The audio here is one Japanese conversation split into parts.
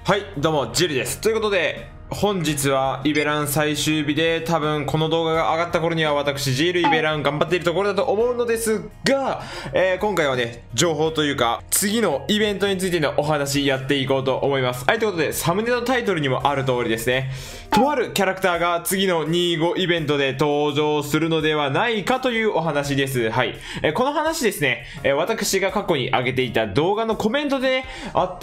はい、どうも、ジルです。ということで、本日はイベラン最終日で、多分この動画が上がった頃には私、ジルイベラン頑張っているところだと思うのですが、今回はね、情報というか、次のイベントについてのお話やっていこうと思います。はい、ということで、サムネのタイトルにもある通りですね、とあるキャラクターが次の25イベントで登場するのではないかというお話です。はい。この話ですね、私が過去に上げていた動画のコメントで、ね、あって、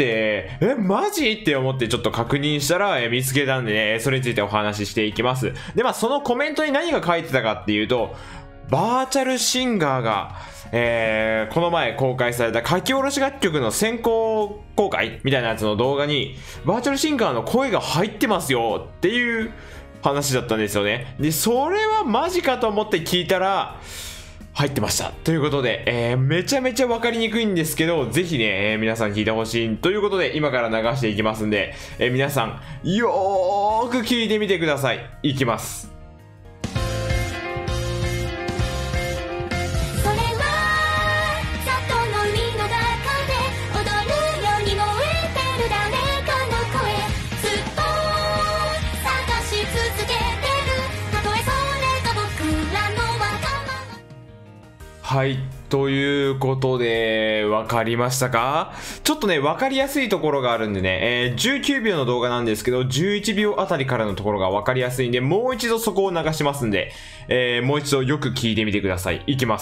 マジって思ってちょっと確認したら、見つけたんでね、それについてお話ししていきます。で、そのコメントに何が書いてたかっていうと、バーチャルシンガーが、この前公開された書き下ろし楽曲の先行公開みたいなやつの動画に、バーチャルシンガーの声が入ってますよっていう話だったんですよね。で、それはマジかと思って聞いたら、入ってました。ということで、めちゃめちゃわかりにくいんですけど、ぜひね、皆さん聞いてほしいということで、今から流していきますんで、皆さん、よーく聞いてみてください。いきます。はい。ということで、わかりましたか？ちょっとね、わかりやすいところがあるんでね、19秒の動画なんですけど、11秒あたりからのところがわかりやすいんで、もう一度そこを流しますんで、もう一度よく聞いてみてください。いきます。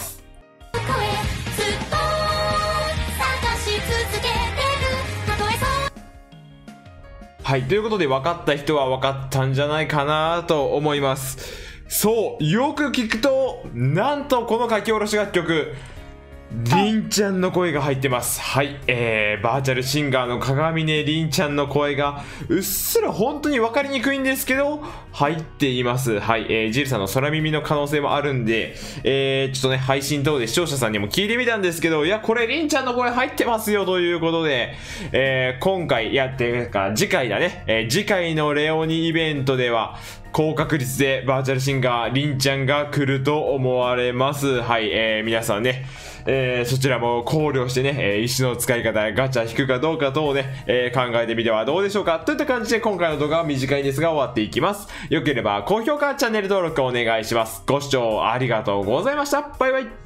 はい。ということで、分かった人は分かったんじゃないかなと思います。そう、よく聞くと、なんとこの書き下ろし楽曲、りんちゃんの声が入ってます。はい、バーチャルシンガーの鏡音りんちゃんの声が、うっすら本当に分かりにくいんですけど、入っています。はい、ジルさんの空耳の可能性もあるんで、ちょっとね、配信等で視聴者さんにも聞いてみたんですけど、いや、これりんちゃんの声入ってますよということで、今回やってるか、次回だね、次回のレオニイベントでは、高確率でバーチャルシンガーりんちゃんが来ると思われます。はい、皆さんね、そちらも考慮してね、石の使い方、ガチャ引くかどうか等をね、考えてみてはどうでしょうか。といった感じで今回の動画は短いですが終わっていきます。よければ高評価、チャンネル登録お願いします。ご視聴ありがとうございました。バイバイ。